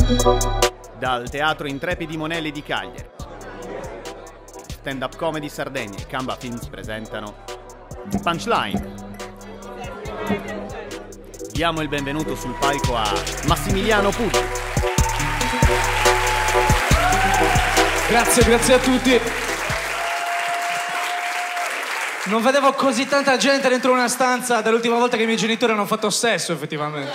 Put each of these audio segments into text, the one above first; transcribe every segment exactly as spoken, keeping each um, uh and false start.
Dal Teatro Intrepidi Monelli di Cagliari, Stand Up Comedy Sardegna e Camba Films presentano Punchline. Diamo il benvenuto sul palco a Massimiliano Puddi. Grazie, grazie a tutti. Non vedevo così tanta gente dentro una stanza dall'ultima volta che i miei genitori hanno fatto sesso, effettivamente.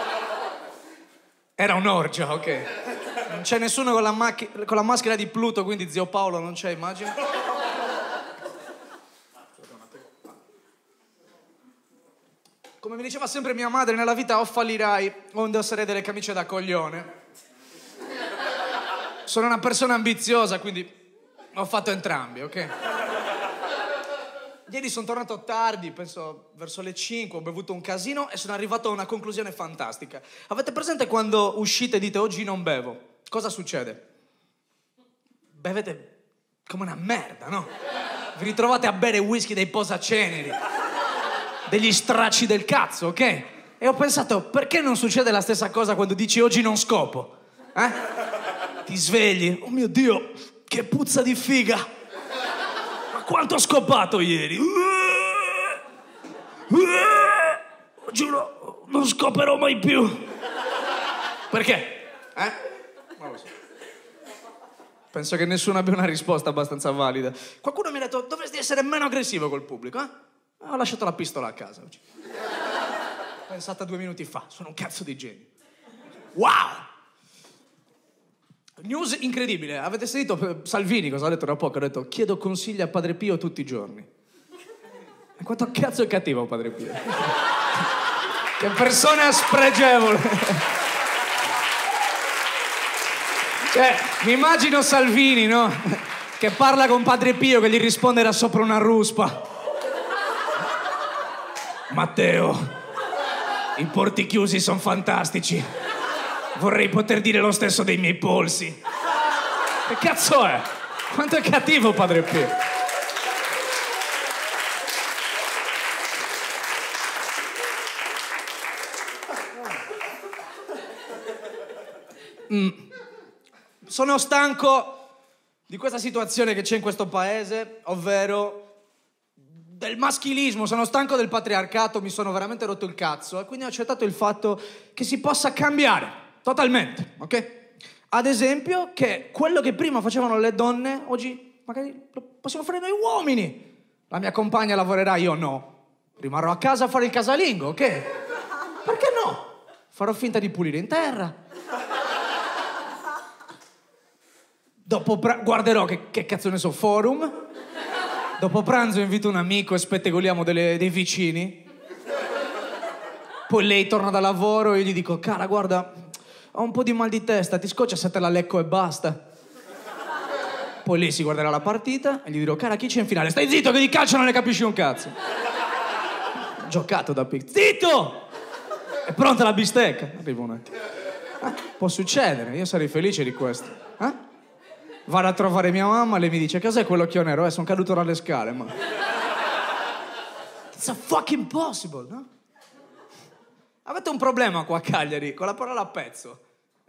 Era un'orgia, ok. Non c'è nessuno con la, con la maschera di Pluto, quindi zio Paolo non c'è, immagino. Come mi diceva sempre mia madre, nella vita o fallirai o indosserai delle camicie da coglione. Sono una persona ambiziosa, quindi ho fatto entrambi, ok? Ieri sono tornato tardi, penso verso le cinque, ho bevuto un casino e sono arrivato a una conclusione fantastica. Avete presente quando uscite e dite oggi non bevo? Cosa succede? Bevete come una merda, no? Vi ritrovate a bere whisky dei posaceneri, degli stracci del cazzo, ok? E ho pensato, perché non succede la stessa cosa quando dici oggi non scopo? Eh? Ti svegli, oh mio Dio, che puzza di figa! Ma quanto ho scopato ieri? Giuro, non scoperò mai più. Perché? Eh? Non lo so. Penso che nessuno abbia una risposta abbastanza valida. Qualcuno mi ha detto, dovresti essere meno aggressivo col pubblico, eh? Ho lasciato la pistola a casa oggi. Pensata due minuti fa, sono un cazzo di genio. Wow! News incredibile, avete sentito Salvini cosa ha detto da poco? Ha detto, chiedo consigli a Padre Pio tutti i giorni. E quanto cazzo è cattivo Padre Pio? Che persona spregevole! Cioè, mi immagino Salvini, no? Che parla con Padre Pio, che gli risponde da sopra una ruspa. Matteo, i porti chiusi sono fantastici. Vorrei poter dire lo stesso dei miei polsi. Che cazzo è? Quanto è cattivo Padre Pio? Mm. Sono stanco di questa situazione che c'è in questo paese, ovvero del maschilismo, sono stanco del patriarcato, mi sono veramente rotto il cazzo e quindi ho accettato il fatto che si possa cambiare. Totalmente, ok? Ad esempio che quello che prima facevano le donne, oggi magari lo possiamo fare noi uomini. La mia compagna lavorerà, io no. Rimarrò a casa a fare il casalingo, ok? Perché no? Farò finta di pulire in terra. Dopo pra- guarderò che, che cazzo ne so, Forum. Dopo pranzo invito un amico e spettegoliamo delle, dei vicini. Poi lei torna da lavoro e io gli dico, cara, guarda, ho un po' di mal di testa, ti scoccia se te la lecco e basta. Poi lei si guarderà la partita e gli dirò, cara, chi c'è in finale? Stai zitto che di calcio non ne capisci un cazzo. Giocato da piccolo. Zitto! È pronta la bistecca? Arrivo un attimo. Eh, può succedere, io sarei felice di questo. Eh? Vado a trovare mia mamma e lei mi dice, cos'è quell'occhio nero? Eh, sono caduto dalle scale, ma... It's a fucking possible, no? Avete un problema qua a Cagliari con la parola pezzo.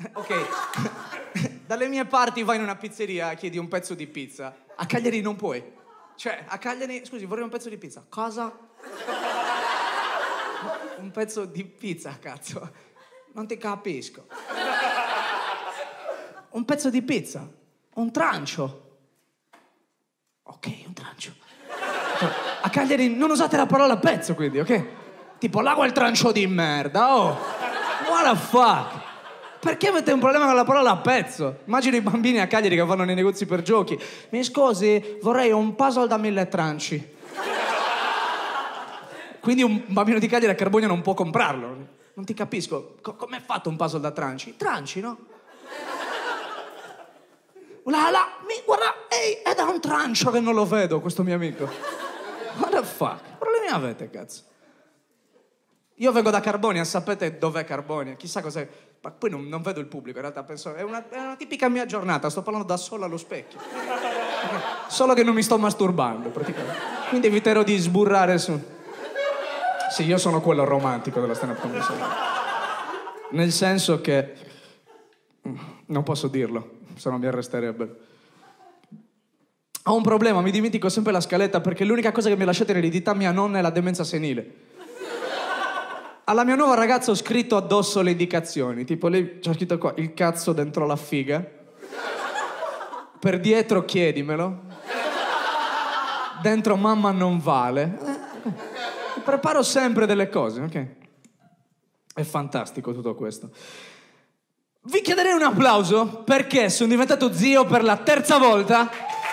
Ok, dalle mie parti vai in una pizzeria, chiedi un pezzo di pizza. A Cagliari non puoi. Cioè, a Cagliari, scusi, vorrei un pezzo di pizza. Cosa? Un pezzo di pizza, cazzo. Non ti capisco. Un pezzo di pizza. Un trancio. Ok, un trancio. A Cagliari non usate la parola pezzo, quindi, ok? Tipo, là quel trancio di merda, oh! What the fuck? Perché avete un problema con la parola pezzo? Immagino i bambini a Cagliari che vanno nei negozi per giochi. Mi scusi, vorrei un puzzle da mille tranci. Quindi un bambino di Cagliari a Carbogna non può comprarlo. Non ti capisco. Co- com'è fatto un puzzle da tranci? Tranci, no? Là, là, mi, guarda, ehi, è da un trancio che non lo vedo, questo mio amico. What the fuck? Che problemi avete, cazzo? Io vengo da Carbonia, sapete dov'è Carbonia? Chissà cos'è. Ma poi non, non vedo il pubblico, in realtà penso... È una, è una tipica mia giornata, sto parlando da solo allo specchio. Solo che non mi sto masturbando, praticamente. Quindi eviterò di sburrare su... Sì, io sono quello romantico della stand-up comedy. Nel senso che... Non posso dirlo, se no mi arresterebbero. Ho un problema, mi dimentico sempre la scaletta perché l'unica cosa che mi lasciate in eredità mia nonna è la demenza senile. Alla mia nuova ragazza ho scritto addosso le indicazioni, tipo lei c'ha scritto qua, il cazzo dentro la figa. Per dietro chiedimelo. Dentro mamma non vale. Eh, preparo sempre delle cose, ok? È fantastico tutto questo. Vi chiederei un applauso perché sono diventato zio per la terza volta.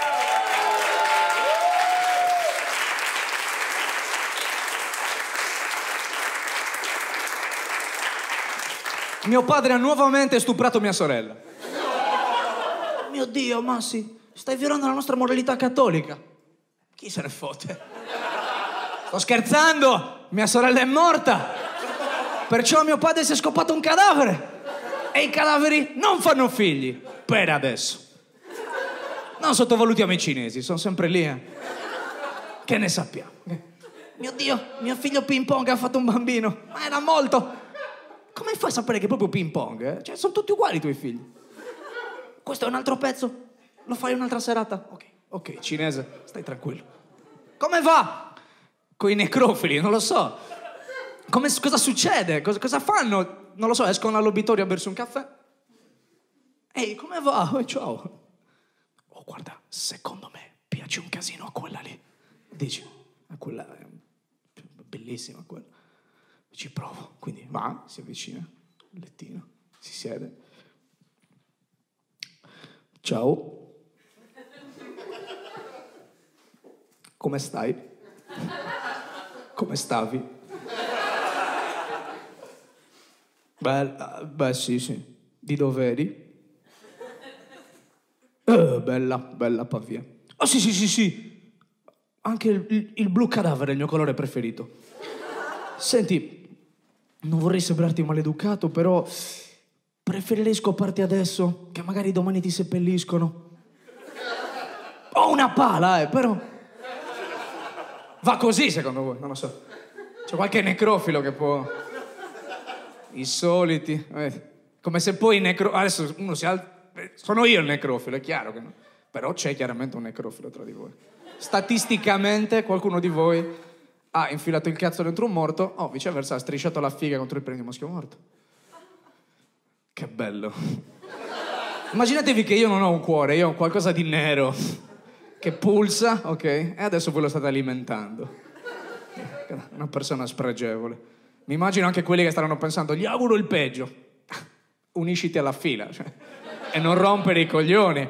Mio padre ha nuovamente stuprato mia sorella. Mio Dio, Massi, stai violando la nostra moralità cattolica. Chi se ne fotte? Sto scherzando, mia sorella è morta. Perciò mio padre si è scopato un cadavere. E i cadaveri non fanno figli, per adesso. Non sottovalutiamo i cinesi, sono sempre lì, eh. Che ne sappiamo? Mio Dio, mio figlio Ping Pong ha fatto un bambino, ma era molto... Come fai a sapere che è proprio Ping Pong, eh? Cioè, sono tutti uguali i tuoi figli. Questo è un altro pezzo, lo fai un'altra serata? Ok, ok, cinese, stai tranquillo. Come va? Coi necrofili, non lo so. Come, cosa succede? Cosa, cosa fanno? Non lo so, escono all'obitorio a bersi un caffè? Ehi, come va? Oh, ciao. Oh, guarda, secondo me piace un casino a quella lì. Dici, a quella è bellissima quella. Ci provo. Quindi va, si avvicina, al lettino, si siede. Ciao. Come stai? Come stavi? Bella, beh sì, sì. Di dove eri? Eh, bella, bella Pavia. Oh sì, sì, sì, sì. Anche il, il, il blu cadavere è il mio colore preferito. Senti, non vorrei sembrarti maleducato, però preferirei scoparti adesso, che magari domani ti seppelliscono. Ho una pala, eh, però... Va così, secondo voi? Non lo so. C'è qualche necrofilo che può... I soliti. Eh, come se poi i necro... Adesso uno si alza... Sono io il necrofilo, è chiaro che no. Però c'è chiaramente un necrofilo tra di voi. Statisticamente qualcuno di voi ha infilato il cazzo dentro un morto o viceversa ha strisciato la figa contro il pene di moschio morto. Che bello. Immaginatevi che io non ho un cuore, io ho qualcosa di nero che pulsa, ok? E adesso voi lo state alimentando. Una persona spregevole. Mi immagino anche quelli che staranno pensando, gli auguro il peggio. Unisciti alla fila, cioè, e non rompere i coglioni.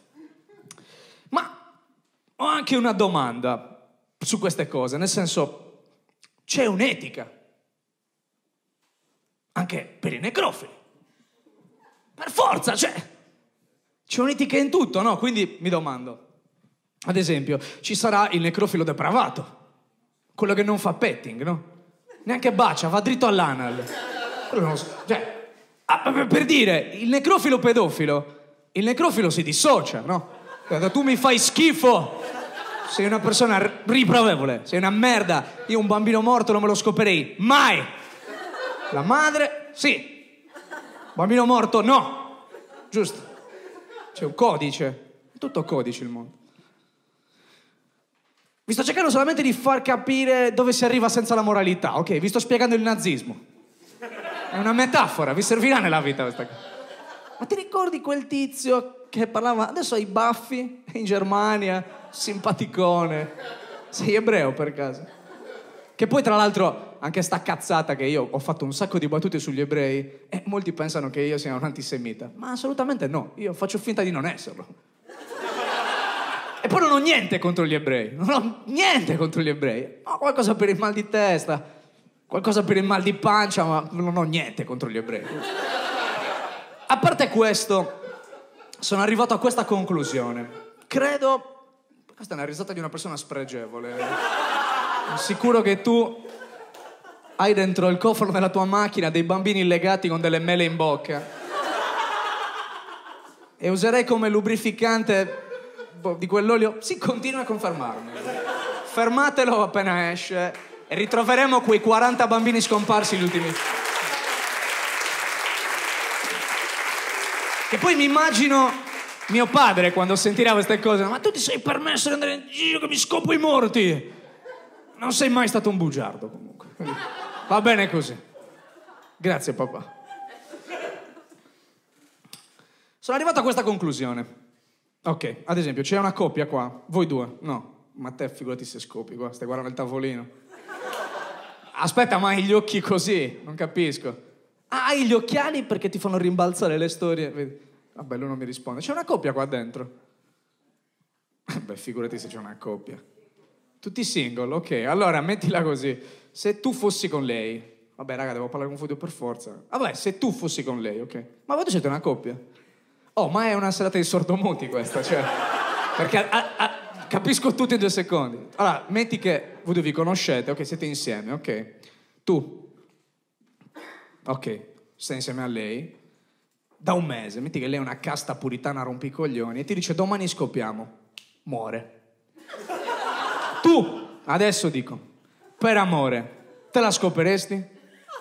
Ma ho anche una domanda su queste cose, nel senso, c'è un'etica anche per i necrofili. Per forza, cioè, c'è un'etica in tutto, no? Quindi mi domando, ad esempio, ci sarà il necrofilo depravato, quello che non fa petting, no? Neanche bacia, va dritto all'anal. Quello non so, cioè, ah, per dire, il necrofilo pedofilo, il necrofilo si dissocia, no? Tu mi fai schifo, sei una persona riprovevole, sei una merda, io un bambino morto non me lo scoperei mai. La madre, sì. Bambino morto, no. Giusto. C'è un codice, è tutto codice il mondo. Vi sto cercando solamente di far capire dove si arriva senza la moralità, ok? Vi sto spiegando il nazismo. È una metafora, vi servirà nella vita questa cosa. Ma ti ricordi quel tizio che parlava, adesso hai i baffi, in Germania, simpaticone. Sei ebreo per caso? Che poi tra l'altro, anche sta cazzata che io ho fatto un sacco di battute sugli ebrei e molti pensano che io sia un antisemita. Ma assolutamente no, io faccio finta di non esserlo. E poi non ho niente contro gli ebrei, non ho niente contro gli ebrei. Ho qualcosa per il mal di testa, qualcosa per il mal di pancia, ma non ho niente contro gli ebrei. A parte questo, sono arrivato a questa conclusione. Credo... Questa è una risata di una persona spregevole. Sono sicuro che tu hai dentro il cofano della tua macchina dei bambini legati con delle mele in bocca. E userei come lubrificante... di quell'olio, sì, continua a confermarmi. Fermatelo appena esce e ritroveremo quei quaranta bambini scomparsi gli ultimi. Che poi mi immagino mio padre quando sentirà queste cose. Ma tu ti sei permesso di andare in giro che mi scopo i morti? Non sei mai stato un bugiardo comunque. Quindi va bene così. Grazie papà. Sono arrivato a questa conclusione. Ok, ad esempio, c'è una coppia qua. Voi due. No, ma te figurati se scopi qua. Stai guardando il tavolino. Aspetta, ma hai gli occhi così? Non capisco. Ah, hai gli occhiali perché ti fanno rimbalzare le storie. Vedi? Vabbè, lui non mi risponde. C'è una coppia qua dentro. Beh, figurati se c'è una coppia. Tutti single, ok. Allora, mettila così. Se tu fossi con lei... Vabbè, raga, devo parlare con voi per forza. Vabbè, se tu fossi con lei, ok. Ma voi siete una coppia? Oh, ma è una serata di sordomuti questa, cioè... Perché a, a, capisco tutto in due secondi. Allora, metti che voi due vi conoscete, ok, siete insieme, ok. Tu, ok, stai insieme a lei, da un mese, metti che lei è una casta puritana rompicoglioni e ti dice domani scopiamo, muore. Tu, adesso dico, per amore, te la scoperesti?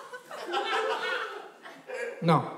No.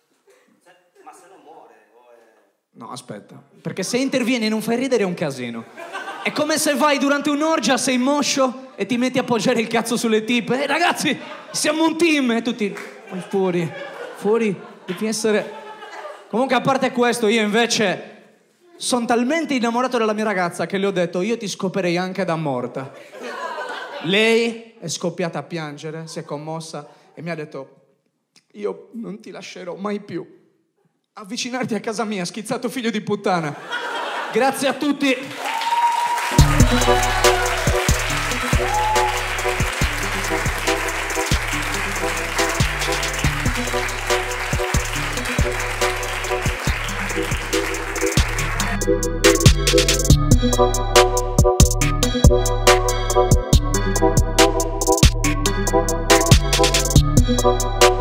No, aspetta. Perché se intervieni e non fai ridere è un casino. È come se vai durante un'orgia, sei moscio e ti metti a appoggiare il cazzo sulle tipe. Ehi ragazzi, siamo un team! E tutti... Vai fuori, fuori, devi essere... Comunque, a parte questo, io invece sono talmente innamorato della mia ragazza che le ho detto io ti scoperei anche da morta. Lei è scoppiata a piangere, si è commossa e mi ha detto io non ti lascerò mai più. Avvicinarti a casa mia, schizzato figlio di puttana. Grazie a tutti. Thank you.